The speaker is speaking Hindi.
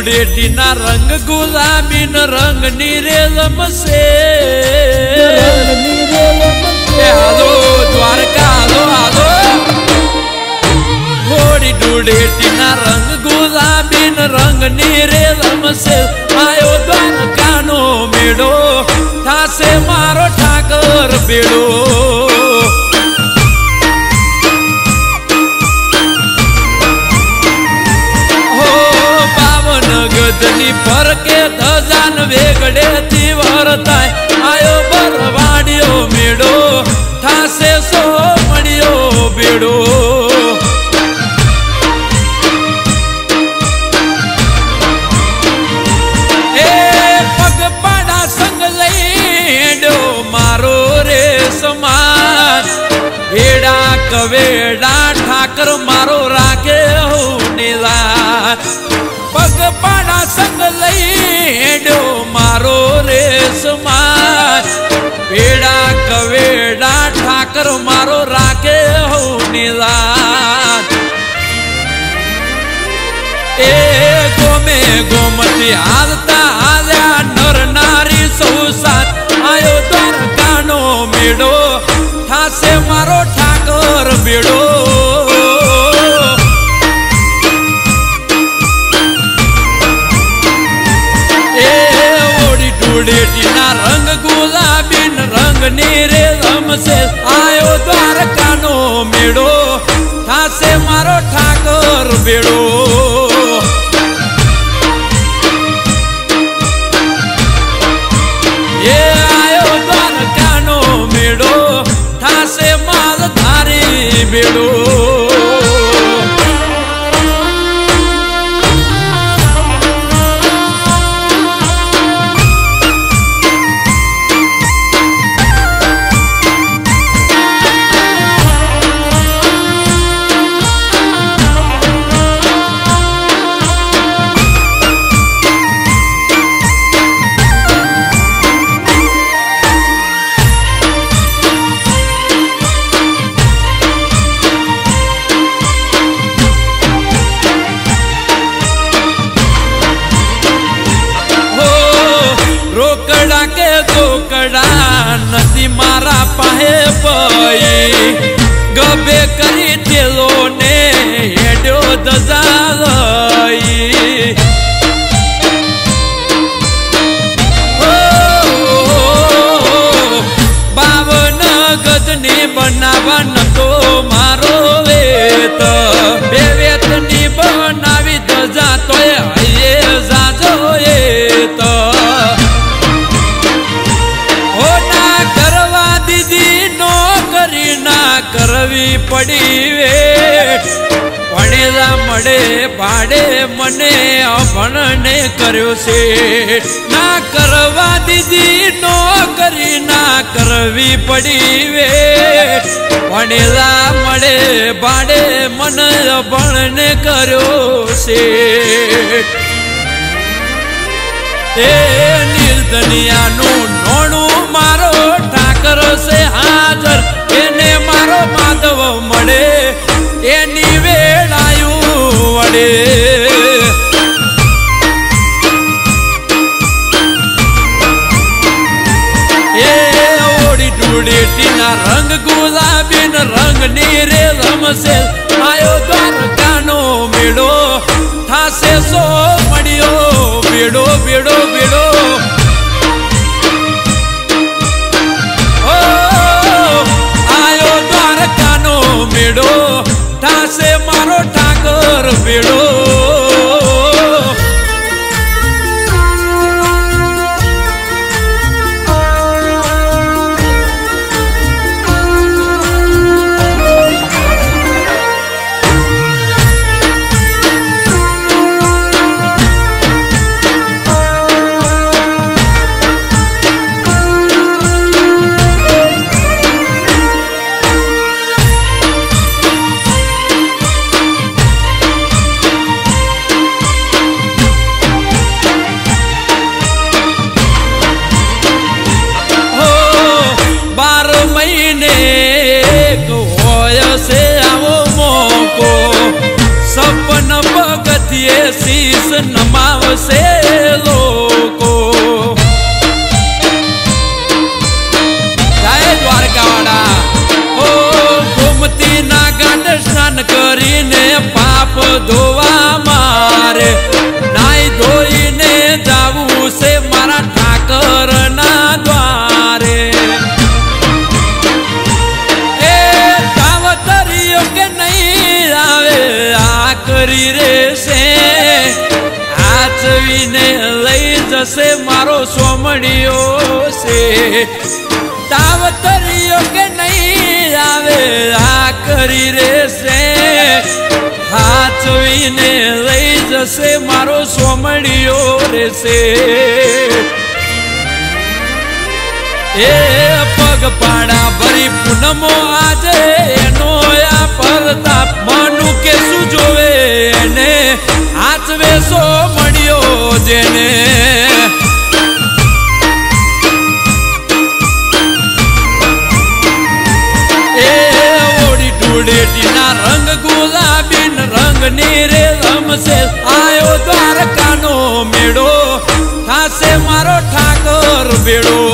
धूळेटी ना रंग गुलाबी न रंग नीरेलम से आलो द्वारका आलो आलो होड़ी धूळेटी ना रंग गुलाबी न रंग नीरेलम से आयो द्वारका नो मेड़ो ठासे मारो ठाकर बेड़ो पर के धजान वेगड़े थी वरताय आयो बरवाड़ियो मेड़ो ठासे सो मड़ियो बेड़ो ए पग पाड़ा संग लईडो मारो रे समाज बेड़ा कवेड़ा ठाकर मारो राखे हो नीला पग पाड़ा संग लईडो मारो रे समाज बेड़ा कवेड़ा ठाकर मारो राखे हो नीला ए गोमे गोमती हालता आल्या नर नारी सौ साथ आयो द्वारका नो मेड़ो ठासे मारो ठाकर बेड़ो धूळेटी ना रंग गुलाबी न रंग नीरेलम से आयो द्वारका नो मेड़ो ठासे मारो ठाकर बेड़ो ये आयो द्वारका नो मेड़ो ठासे माल धारी बेड़ो नदी मारा पाहे पई गबे करी तेलो ने हेडो दजालई बावन गजनी बनावा न तो मारो वेत बेवेत नी बनावी दजा तो ये जाजो येत करवी पड़ी वे पड़ेला मड़े भाड़े मने अभण ने कर्यो से ना करवा दीदी नौकरी ना करवी पड़ी वे पड़ेला मड़े भाड़े मन अभण ने कर्यो से ए निर्धनिया नु नोणु मारो ठाकर से हाजर एने मारो माधव मड़े एनी वेड़ायु वड़े ए ओड़ी धूळेटी ना रंग गुलाबी न रंग नीरेलम से आयो द्वारका नो मेड़ो ठासे सो मड़ियो बेड़ो बेड़ो बेड़ो मेड़ो ठासे मारो ठाकर बेड़ो નમાવશે લોકો જય દ્વારકાવાળા ઓ ગોમતી ના ઘાટ સ્નાન કરીને પાપ ધોવા મારે નાઈ ધોઈને જાવું છે મારા ઠાકર ના દ્વારે એ તાવતરીઓ કે નહીં આવે આ કરી રે છે આચવીને લઈ જશે મારો સોમડીઓ છે તાવતરીઓ કે નહીં આવે આ કરી રે છે હાચવીને લઈ જશે મારો સોમડીઓ રે છે એ પગપાળા ભરી પૂનમો આજે એનો આ પરતાપ મનુ કે શું જોવે એને હાચવે સોમડીઓ જેને ધૂળેટીના રંગ ગુલાબી રંગ ની રે રમશે આયો દ્વારકાનો મેળો થાશે મારો ઠાકર બેડો